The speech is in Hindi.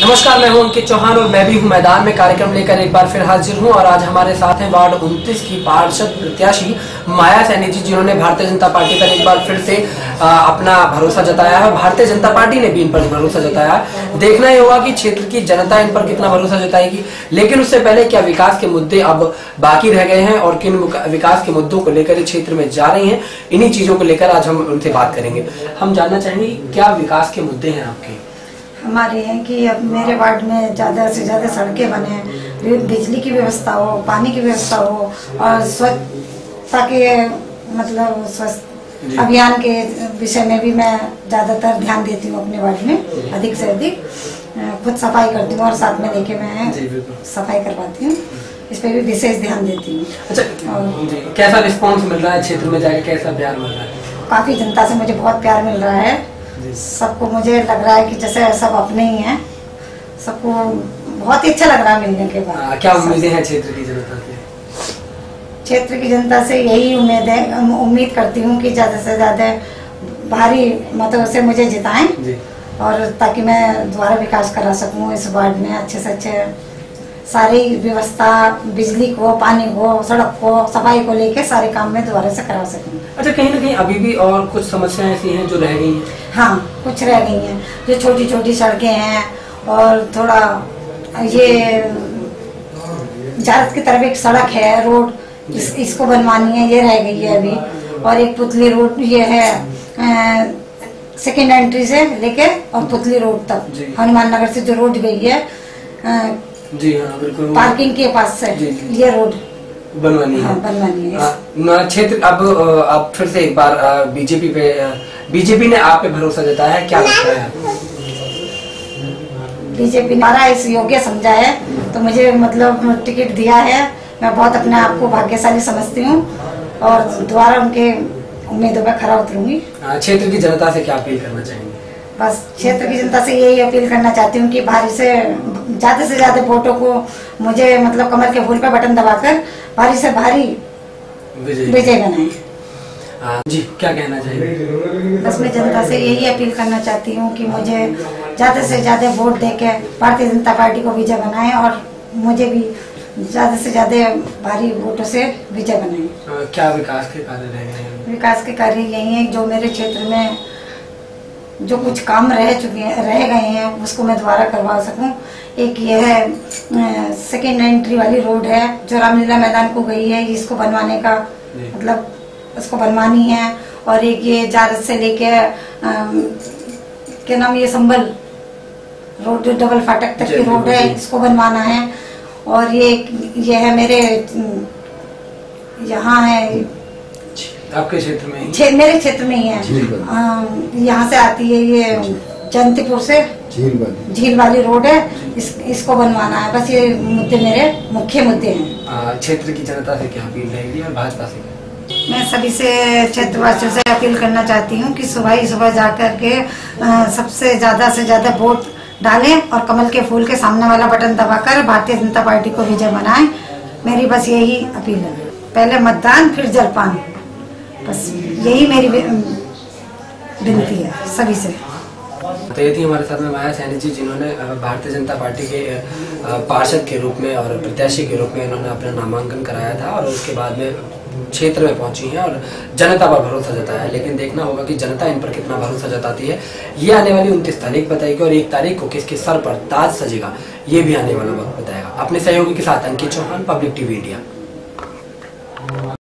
नमस्कार, मैं हूं अंकित चौहान और मैं भी हूं मैदान में कार्यक्रम लेकर एक बार फिर हाजिर हूं। और आज हमारे साथ हैं वार्ड 29 की पार्षद प्रत्याशी माया सैनी जी, जिन्होंने भारतीय जनता पार्टी पर एक बार फिर से अपना भरोसा जताया है। भारतीय जनता पार्टी ने भी इन पर भरोसा जताया है। देखना ही होगा कि क्षेत्र की जनता इन पर कितना भरोसा जताएगी। लेकिन उससे पहले क्या विकास के मुद्दे अब बाकी रह गए हैं और किन विकास के मुद्दों को लेकर क्षेत्र में जा रही है, इन्हीं चीजों को लेकर आज हम उनसे बात करेंगे। हम जानना चाहेंगे क्या विकास के मुद्दे हैं आपके। हमारे हैं कि अब मेरे वार्ड में ज़्यादा से ज़्यादा सड़कें बने, बिजली की व्यवस्था हो, पानी की व्यवस्था हो और स्वच्छता के मतलब स्वच्छ अभियान के विषय में भी मैं ज़्यादातर ध्यान देती हूँ अपने वार्ड में। अधिक से अधिक खुद सफाई करती हूँ और साथ में लेके मैं सफाई करवाती हूँ। इस पर भी विशेष ध्यान देती हूँ। अच्छा, कैसा रिस्पॉन्स मिल रहा है क्षेत्र में जाकर, कैसा प्यार मिल रहा है? काफ़ी जनता से मुझे बहुत प्यार मिल रहा है। सबको मुझे लग रहा है कि जैसे सब अपने ही हैं। सबको बहुत ही अच्छा लग रहा है मिलने के बाद। क्या उम्मीदें हैं क्षेत्र की जनता से? क्षेत्र की जनता से यही उम्मीद करती हूँ कि ज़्यादा से ज़्यादा भारी मतों से मुझे जिताएं और ताकि मैं दोबारा विकास करा सकूँ इस वार्ड में। अच्छे से अच्छे सारी व्यवस्था, बिजली को, पानी को, सड़क को, सफाई को लेके सारे काम में दोबारा से करा सकूँ। अच्छा, कहीं ना कहीं अभी भी और कुछ समस्याएं ऐसी हैं जो रह गई हैं? हाँ, कुछ रह गई हैं। जो छोटी छोटी सड़कें हैं और थोड़ा ये जारत की तरफ एक सड़क है, रोड इसको बनवानी है, ये रह गई है अभी। और एक पुतली रोड ये है सेकेंड एंट्री से लेके और पुतली रोड तक, हनुमान नगर से जो रोड गई है जी हाँ बिल्कुल, पार्किंग के पास से ये रोड बनवानी है। हाँ, बनवानी है। क्षेत्र अब फिर से एक बार बीजेपी ने आप पे भरोसा जताया है, क्या लगता है? बीजेपी हमारा इस योग्य समझा है तो मुझे मतलब टिकट दिया है। मैं बहुत अपने आप को भाग्यशाली समझती हूँ और दोबारा उनके उम्मीदों पर खरा उतरूंगी। क्षेत्र की जनता से क्या अपील करना चाहेंगे? बस क्षेत्र की जनता से यही अपील करना चाहती हूँ कि भारी से ज्यादा वोटों को मुझे मतलब कमर के फूल पर बटन दबाकर भारी से भारी विजय बनाए। जी, क्या कहना चाहिए? बस मैं जनता से यही अपील करना चाहती हूँ कि मुझे ज्यादा से ज्यादा वोट देके भारतीय जनता पार्टी को विजय बनाए और मुझे भी ज्यादा से ज्यादा भारी वोटों से विजय बनाए। क्या विकास के कार्य रह गए हैं? विकास के कार्य यही है जो मेरे क्षेत्र में जो कुछ काम रह गए हैं उसको मैं दोबारा करवा सकूं। एक ये है सेकेंड एंट्री वाली रोड है जो रामलीला मैदान को गई है, इसको बनवाने का मतलब उसको बनवानी है। और एक ये जारत से लेके क्या नाम, ये संबल रोड जो डबल फाटक तक की रोड है, इसको बनवाना है। और ये है मेरे यहाँ है आपके क्षेत्र में मेरे क्षेत्र में ही है। यहाँ से आती है ये जयंतीपुर से झील वाली रोड है, इसको बनवाना है। बस ये मुद्दे मेरे मुख्य मुद्दे हैं। क्षेत्र की जनता से क्या अपील रहेगी और भाजपा से? मैं सभी से क्षेत्रवासियों से अपील करना चाहती हूँ कि सुबह ही सुबह जाकर के सबसे ज्यादा वोट डालें और कमल के फूल के सामने वाला बटन दबाकर भारतीय जनता पार्टी को विजय बनाएं। मेरी बस यही अपील है। पहले मतदान फिर जलपान, बस यही मेरी विनती है सभी से। तो ये थी हमारे साथ में माया सैनी जी, जिन्होंने भारतीय जनता पार्टी के पार्षद के रूप में और प्रत्याशी के रूप में इन्होंने अपना नामांकन कराया था और उसके बाद में क्षेत्र में पहुंची हैं और जनता पर भरोसा जताया है। लेकिन देखना होगा कि जनता इन पर कितना भरोसा जताती है। ये आने वाली 29 तारीख बताएगी और 1 तारीख को किसके सर पर ताज सजेगा ये भी आने वाला वक्त बताएगा। अपने सहयोगी के साथ Ankit Chauhan, public TV India.